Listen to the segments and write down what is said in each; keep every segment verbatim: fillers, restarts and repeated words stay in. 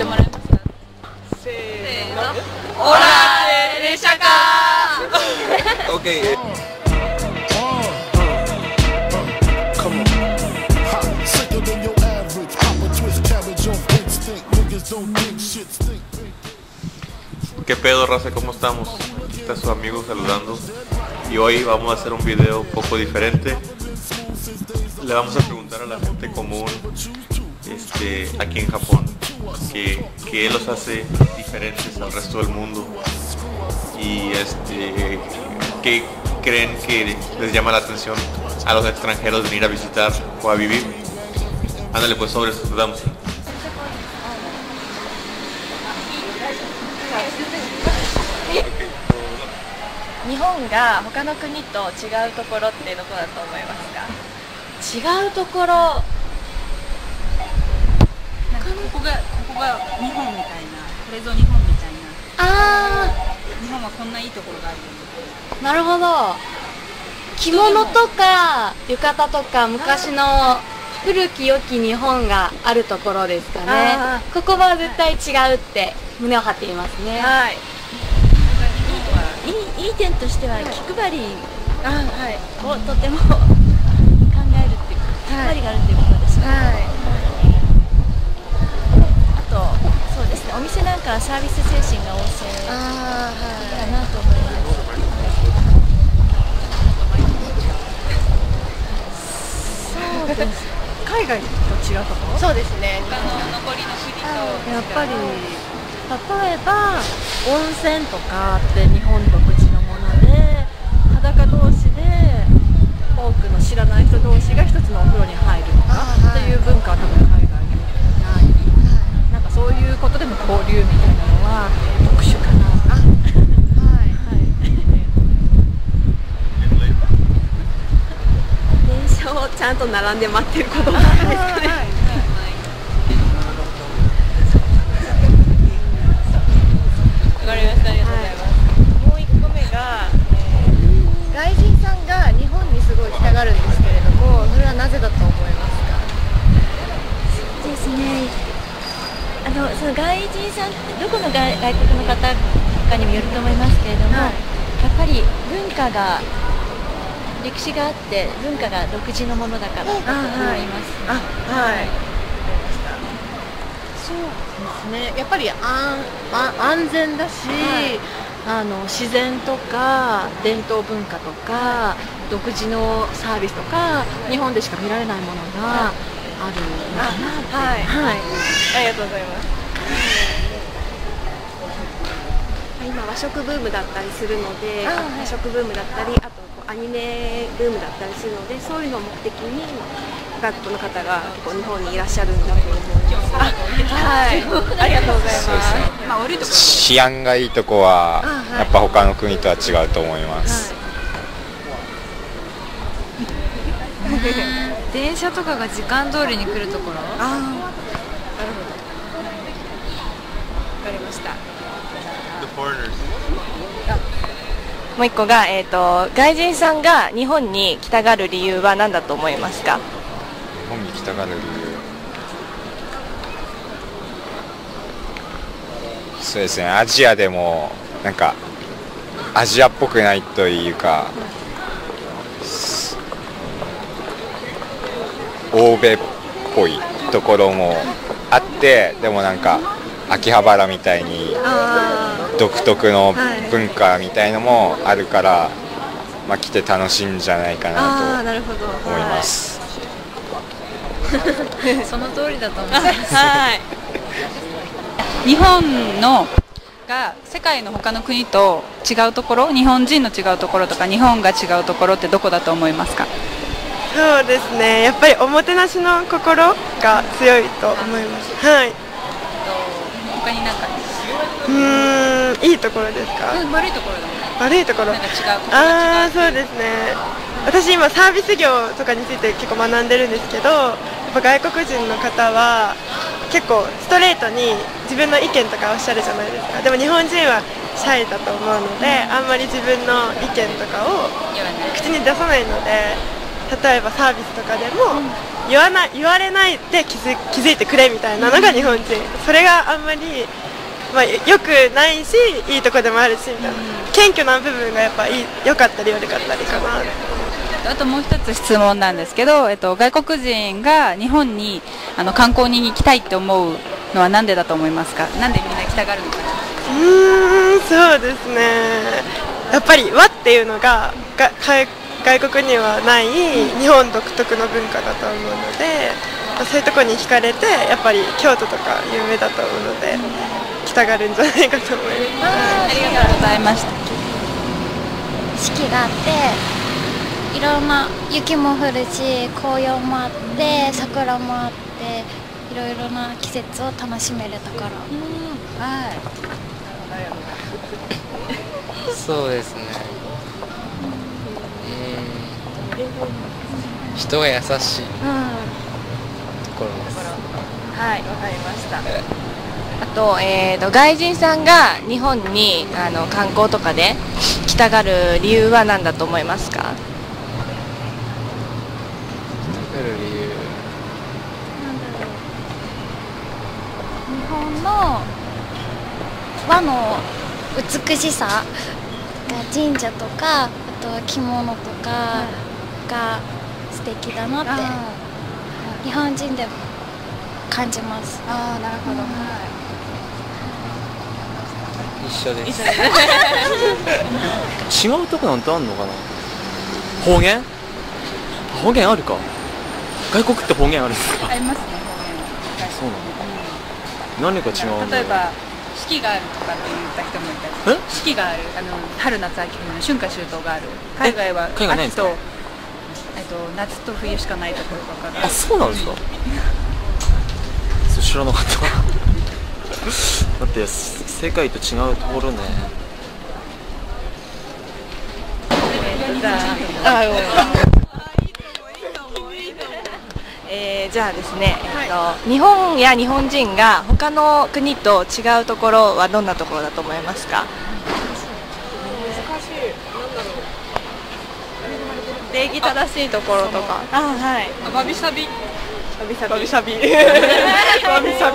ってもらえますか？せーの。オラーレシャカー。 オッケー。¿Qué pedo, raza? ¿Cómo estamos? Aquí está su amigo saludando. Y hoy vamos a hacer un video un poco diferente. Le vamos a preguntar a la gente común este, aquí en Japón que, que los hace diferentes al resto del mundo. Y este, qué creen que les llama la atención a los extranjeros venir a visitar o a vivir. Ándale pues, sobre eso, damos. 日本が他の国と違うところってどこだと思いますか？違うところ、 なんかここがここが日本みたいな、これぞ日本みたいな。 あ日本はこんないいところがあるよみたいな。 ー、なるほど。着物とか浴衣とか昔の古き良き日本があるところですかね。ここは絶対違うって胸を張っていますね。はい。 いい、いい点としては気配りあ、はい、 をとても考えるっていうか、気配りがあるっていうことですね。はい、あとそうですね、お店なんかはサービス精神が旺盛だなと思います。そうです。 海外と違うところ？ そうですね。 他の残りの国とやっぱり例えば温泉とかって日本独自のもので、裸同士で多くの知らない人同士が一つのお風呂に入るとかっていう文化は多分海外にない、なんかそういうことでの交流みたいなのは特殊かな。あ、はいはい。 電車をちゃんと並んで待ってることなんですかね。わかりました、ありがとうございます。もう一個目が、えー、外人さんが日本にすごい来たがるんですけれども、それはなぜだと思いますか？ そうですね。あのその外人さんってどこの外外国の方かにもよると思いますけれども、はい、やっぱり文化が歴史があって文化が独自のものだからだと思います。 あ、はい。そうですね。やっぱり安安全だし、はい、 あの自然とか伝統文化とか独自のサービスとか日本でしか見られないものがあるのかなって。 はい、はい、ありがとうございます。今和食ブームだったりするので、和食ブームだったり、あとアニメブームだったりするので、そういうのを目的に外国の方が結構日本にいらっしゃるんだと思います。はい、ありがとうございます。 治安がいいとこはやっぱ他の国とは違うと思います。 電車とかが時間通りに来るところ？ああ、なるほど。わかりました。 もう一個が、えーと、外人さんが日本に来たがる理由は何だと思いますか？ 日本に来たがる理由、そうですね、アジアでもなんかアジアっぽくないというか、欧米っぽいところもあって、でもなんか秋葉原みたいに独特の文化みたいのもあるから、まあ、来て楽しいんじゃないかなと思います。 その通りだと思います。はい。日本のが世界の他の国と違うところ、日本人の違うところとか日本が違うところってどこだと思いますか？ そうですね、やっぱりおもてなしの心が強いと思います。はい。 他になんかうーん、いいところですか？ うん、悪いところだね。 悪いところ。 なんか違う。 ああ、そうですね。私今サービス業とかについて結構学んでるんですけど、やっぱ外国人の方は結構ストレートに自分の意見とかおっしゃるじゃないですか。でも日本人はシャイだと思うので、あんまり自分の意見とかを口に出さないので、例えばサービスとかでも言わない言われないで気づ気づいてくれみたいなのが日本人、それがあんまり、まあ、よくないしいいとこでもあるしみたいな、謙虚な部分がやっぱいい良かったり悪かったりかな。 あともう一つ質問なんですけど、えっと、外国人が日本にあの観光に行きたいって思うのはなんでだと思いますか？なんでみんな来たがるのかな？ うーん、そうですね、やっぱり和っていうのがが外国にはない日本独特の文化だと思うので、そういうところに惹かれてやっぱり京都とか有名だと思うので来たがるんじゃないかと思います。 ありがとうございました。 四季があっていろんな雪も降るし紅葉もあって桜もあっていろいろな季節を楽しめれたから。 はい。 そうですね。うん。人が優しいところです。 はい、わかりました。あと、えーと、外人さんが日本にあの観光とかで来たがる理由は何だと思いますか？ 来たがる理由。 日本の和の美しさが神社とかあとは着物とかが素敵だなって日本人でも感じます。 ああ、なるほど。はい。 一緒です。 違うとこなんてあんのかな。方言方言あるか。外国って方言あるんですか？ ありますね、方言。 そうなの。何が違うんだろう。 例えば四季があるとかって言った人もいたり、四季がある、あの春夏秋冬の春夏秋冬がある。海外は海外ないんですか？ 秋とえっと夏と冬しかないところとかが。 あ、そうなんですか。知らなかっただって世界と違うところね。 あ、えー、じゃあですね、えっと、日本や日本人が他の国と違うところはどんなところだと思いますか？難しい。なんだろう。礼儀正しいところとか。あ、はい。 わびさび。 わびさび。わびさび。わびさび。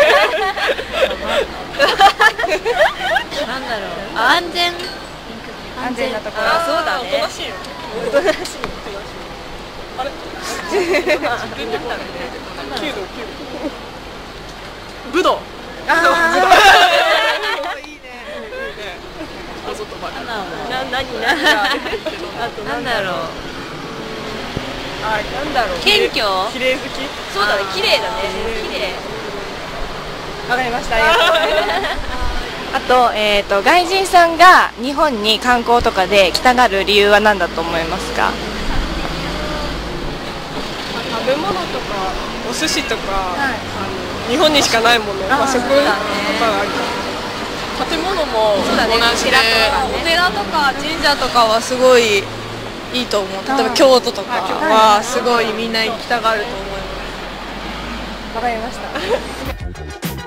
なんだろう。安全。 安全なところ。あ、そうだね。おとなしいよ。おとなしい。あれ。武道。ああ。いいね。な、なに、なに。あと、なんだろう。あ、なんだろう。謙虚。綺麗好き。そうだね、綺麗だね。綺麗。わかりました。あと、えっと、外人さんが日本に観光とかで来たがる理由は何だと思いますか？ 食べ物とかお寿司とか、はい、あの日本にしかないもの、和食とかがあるから、建物も同じで、お寺とか神社とかはすごいいいと思う。例えば京都とかはすごいみんな行きたがると思います。わかりました。